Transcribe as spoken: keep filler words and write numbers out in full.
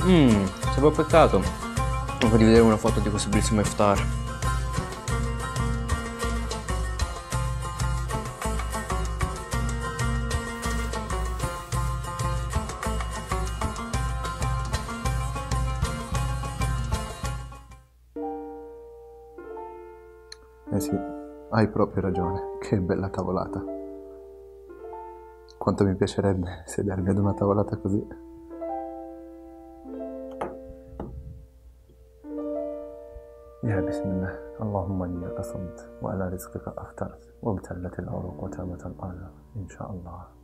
Mmm, sapevo peccato. Non farti vedere una foto di questo bellissimo iftar. Eh sì, hai proprio ragione, che bella tavolata. Quanto mi piacerebbe sedermi ad una tavolata così. يا بسم الله اللهم إني قسمت وعلى رزقك أفطرت وابتلت العروق وتابت الآلام إن شاء الله.